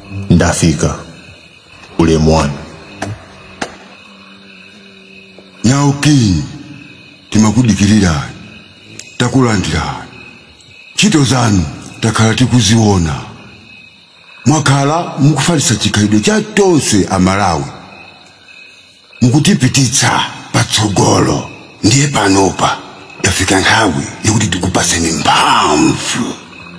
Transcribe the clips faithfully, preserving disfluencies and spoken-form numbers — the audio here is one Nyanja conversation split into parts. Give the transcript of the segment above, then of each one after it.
ndafika ule mwana nyauki timakudikirira takulandira chito zanu takhala tikuziona mwakhala mukufalisa chikhalidwe cha tonse amalawi mukutipititsa patsogolo ndiye panopa yafika nthawi yakuti tikupaseni mphamvu.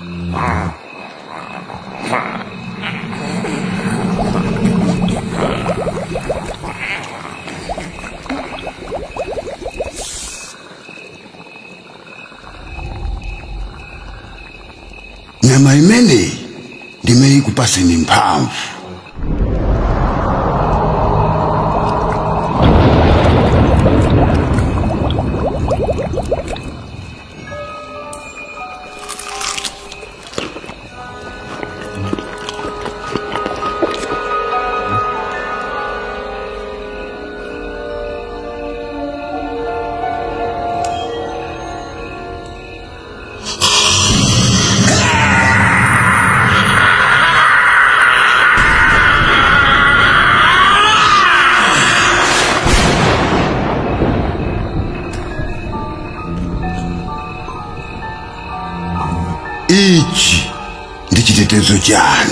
Nyama imene ndimene kupaseni mphamvu. Ichi ndi chitetezo chanu.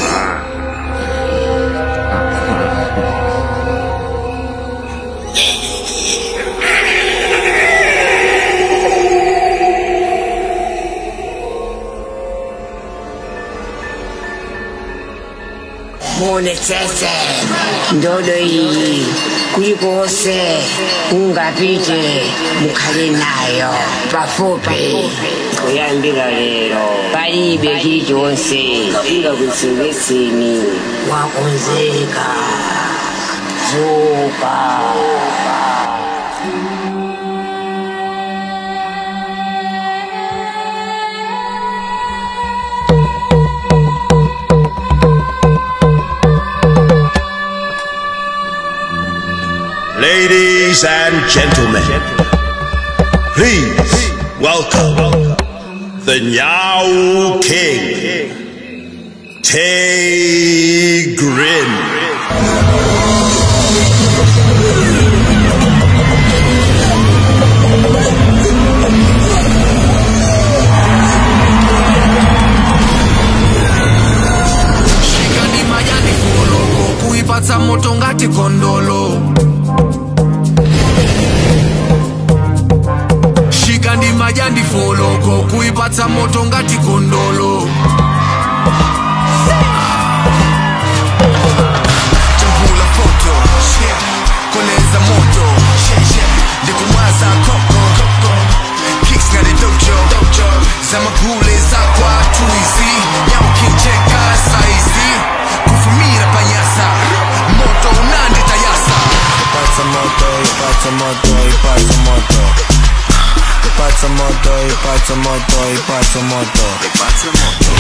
Munetsese ndodo iyi kulikose ungapite mukhale nayo pafupi kuyambira lero palibe chilichonse chingakusowetseni wakonzeka zuka. Ladies and gentlemen, please welcome the Nyau King, Grin. Shikani mayani foloko kuipatsa moto ngati kondolo. Shikandi majandi foloko kuipatsa moto ngati kondolo. Chambula foto, koleza moto, ndikumwaza koko, kicks ngati dojo, zamagule za kwa tuizi, nyaukincheka saizi, kufumira panyasa, moto unandi tayasa. Ipatsa moto, ipatsa moto, ipatsa moto. Ipatsa moto, ipatsa moto, ipatsa moto.